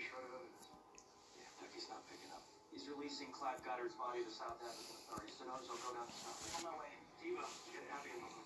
short of evidence. Yeah, Ducky's not picking up. He's releasing Clive Goddard's body to South African authorities. Sono's will go down to South Africa. On my way. Diva, get happy in the morning.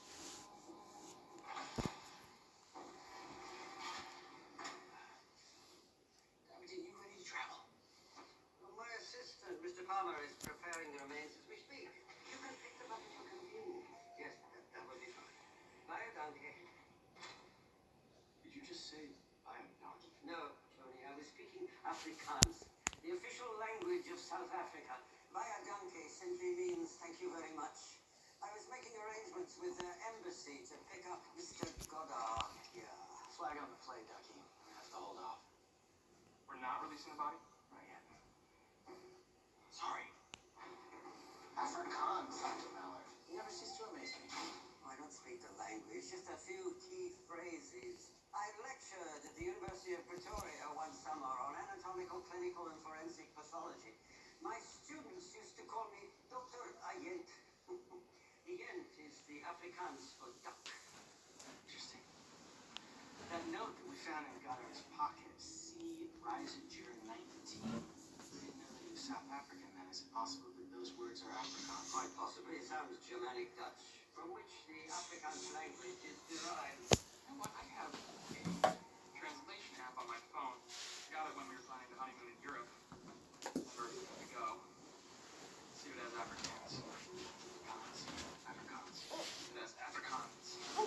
Are you ready to travel? Well, my assistant, Mr. Palmer, is preparing the remains as we speak. You can pick them up at your convenience. Yes, that will be fine. Bye, donkey. Did you just say I am donkey? No, Tony, I was speaking Afrikaans, the official language of South Africa. Via donkey simply means thank you very much. I was making arrangements with their embassy to pick up Mr. Goddard here. Flag on the play, Ducky. We have to hold off. We're not releasing the body? Not yet. Sorry. Afrikaans, Dr. Mallard. You never cease to amaze me. I don't speak the language, just a few key phrases. I lectured at the University of Pretoria one summer on anatomical, clinical, and forensic pathology. My students used to call me Dr. Ayent. Ayent is the Afrikaans for duck. Interesting. That note that we found in Goddard's pocket, C. Reisinger 19. I didn't know that he was South African. Then is it possible that those words are Afrikaans? Quite possibly. It sounds Germanic Dutch, from which the Afrikaans language is derived. You know what? I have a translation app on my phone. Got it when we were planning the honeymoon in Europe. Never to go. See what it has Afrikaans. Afrikaans. It has Afrikaans. I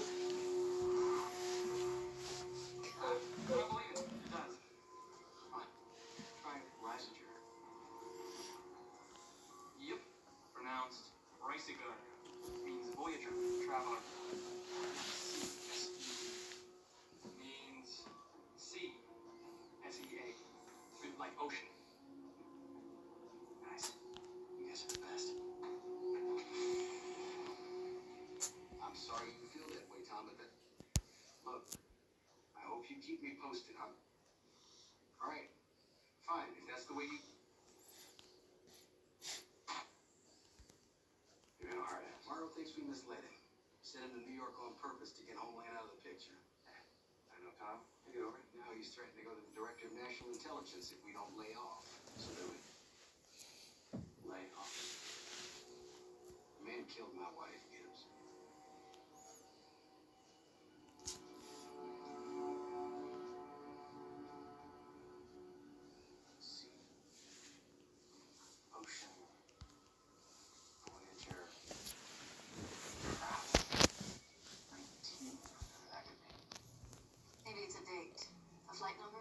don't believe it. It does. Come on. Try Reisinger. Yep. Pronounced Reisiger. Means voyager, traveler. Means sea. S-E-A. Like ocean. Nice. You guys are the best. I'm sorry you feel that way, Tom, but look, I hope you keep me posted, huh? All right. Fine, if that's the way you... You're in a hard ass. Morrow thinks we misled him. Sent him to New York on purpose to get Homeland out of the picture. I know, Tom. Take it over. Now he's threatening to go to the Director of National Intelligence if we don't lay off. So do we. Lay off. The man killed my wife, Gibbs. Sea. Ocean. Voyager. Craft. 19. Whatever that could be. Maybe it's a date. A flight number?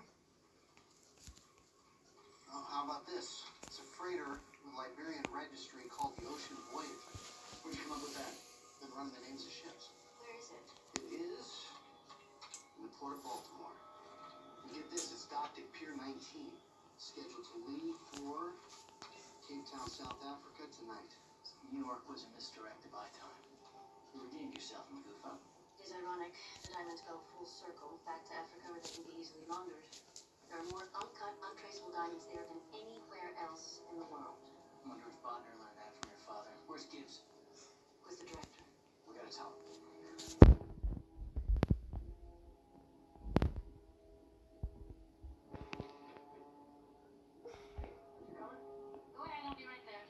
Oh, how about this? It's a freighter with Liberian registry called the Ocean Voyager. Where'd you come up with that? Been running the names of ships. Where is it? It is in the port of Baltimore. And get this, it's docked at Pier 19. Scheduled to leave for Cape Town, South Africa tonight. New York was a misdirected by time. You redeemed yourself and moved up. It is ironic that I meant to go full circle back to Africa where they can be easily laundered. There are more uncut, untraceable diamonds there than anywhere else in the world. I wonder if Bodner learned that from your father. Where's Gibbs? Who's the director? We gotta tell him. Go ahead, I'll be right there.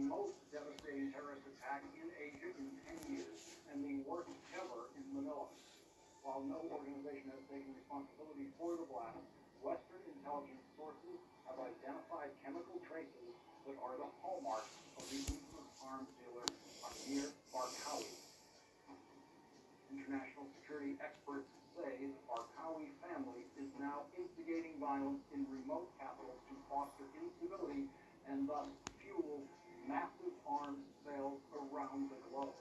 most devastating terrorist attack in Asia in 10 years, and the worst ever in Manila. While no organization has taken responsibility for the blast, Western intelligence sources have identified chemical traces that are the hallmarks of the infamous arms dealer Amir Barkawi. International security experts say the Barkawi family is now instigating violence in remote capitals to foster instability and thus fuel massive arms sales around the globe.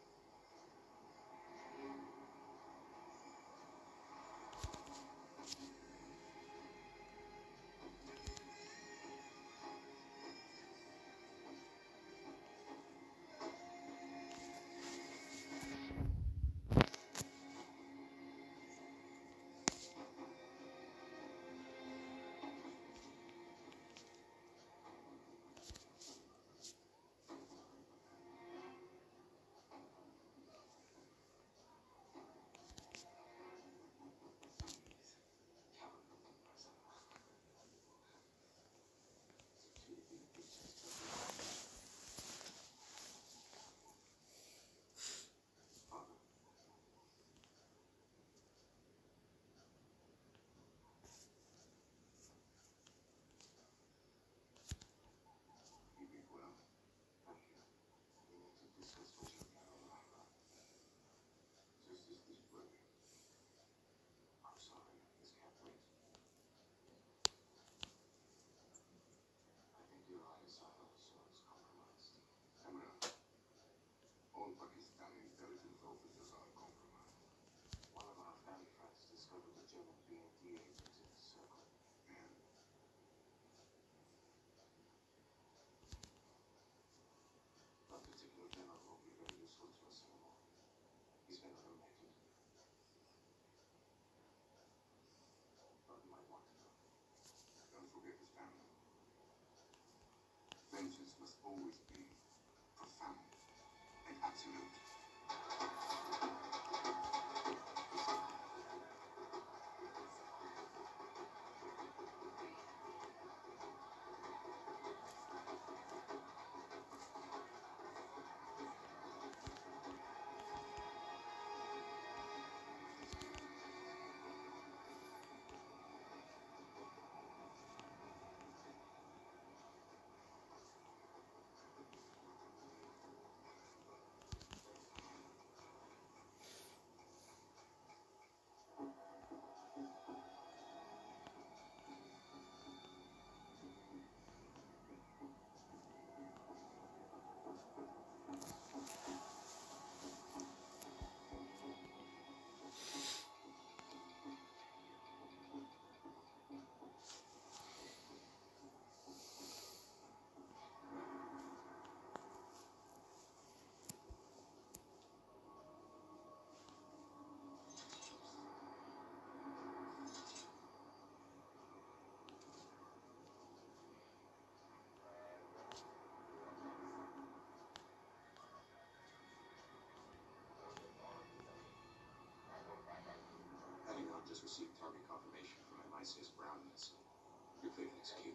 Vengeance must always be profound and absolute. Just received target confirmation from MI6 Brown missile. You're clear to execute.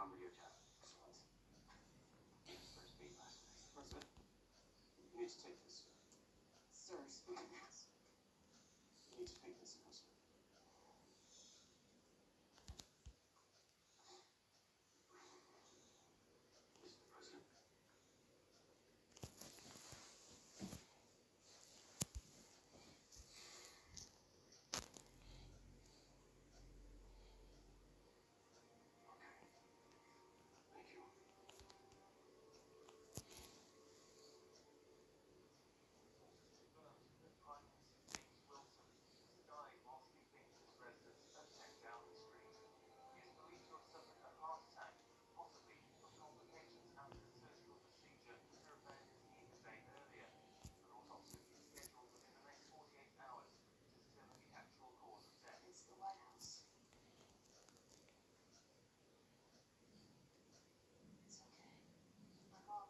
on radio chat. Excellent. First meet last night. President, you need to take this. Sir, speak. You need to take this closer. Mr. President. Okay. Thank you. It's the White House. It's okay. My mom.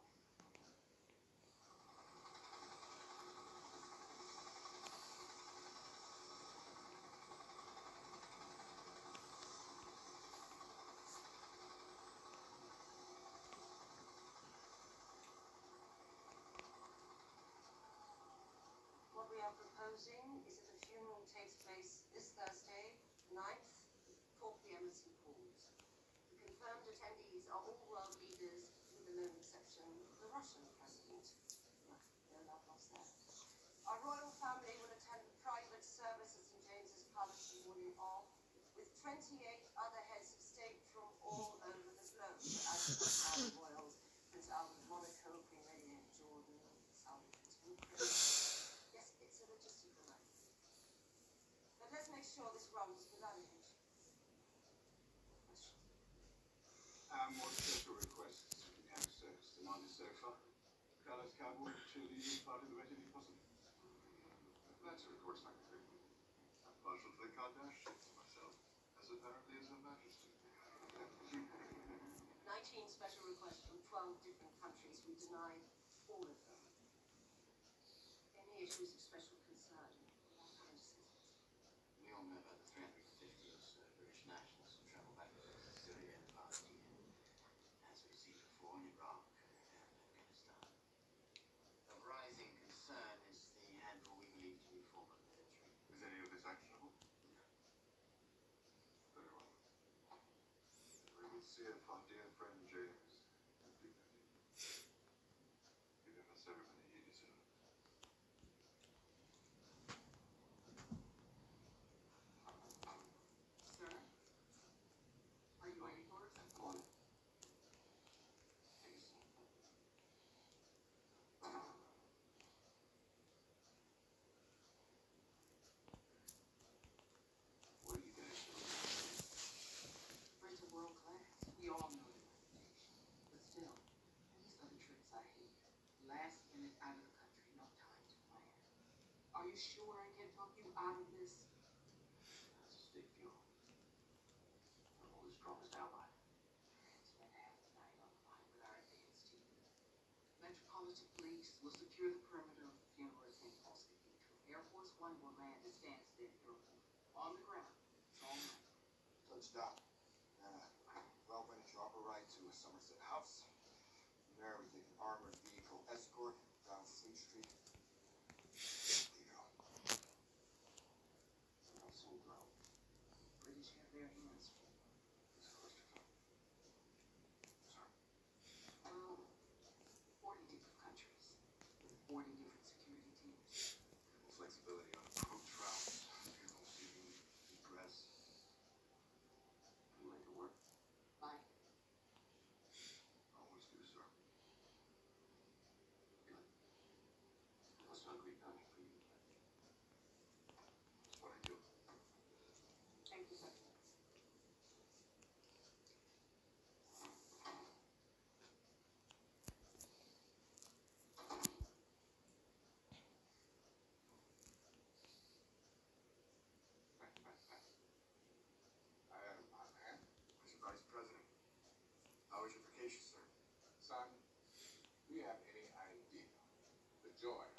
What we are proposing is that the funeral takes place this Thursday, 9th, 4 p.m. at St. Paul's. The confirmed attendees are all world leaders, with the lone exception of the Russian president. No love lost there. Our royal family will attend the private service at St. James's Palace the morning of, with 28 other heads of state from all over the globe, as the royals, Prince Albert of Monaco, Queen Lady of Jordan, Saudi Prince. Yes, it's a logistical nightmare. But let's make sure this runs without a hitch. Questions? More special requests in access to non-sexual. Colors cowboy to the part of the retinue possible. That's a record secretary. I'm partial to the Kardashians myself, as apparently is Her Majesty. 19 special requests from 12 different countries. We denied all of them. Any issues of special concern? We all know about the 350 British nationals who travel back to Syria in the past year, as we've seen before in Iraq and Afghanistan. Of rising concern is the handful we believe to be former military. Is any of this actionable? Very well. We will see if our dear friend James can do that. Giving us everything he deserves. Sir? Are you ready for it? Come on. Take a seat. What are you guys doing? Bridge of world class. We all know the reputation. But still, these are the trips I hate. Last minute out of the country, no time to plan. Are you sure I can talk you out of this? That's a stick fuel. I'm always promised ally. Spend half the night on the line with our advanced team. Metropolitan Police will secure the perimeter of the funeral at St. Paul's Cathedral. Air Force One will land at Stansted Airport. On the ground. It's all night. Touchdown. Well-went chopper ride to Somerset House. From there, we take an armored vehicle escort down Fleet Street. There you go. Also grow. British have their hands full. It's Christopher. Sorry. Well, 40 different countries with 40 different security teams. Flexibility on approach routes, funeral seating, egress. You like to work? Like, Always do, sir. Good. I was hungry coming for you. That's what I do. thank you, sir. My man. Mr. Vice President. How was your vacation, sir? Son, do you have any idea the joy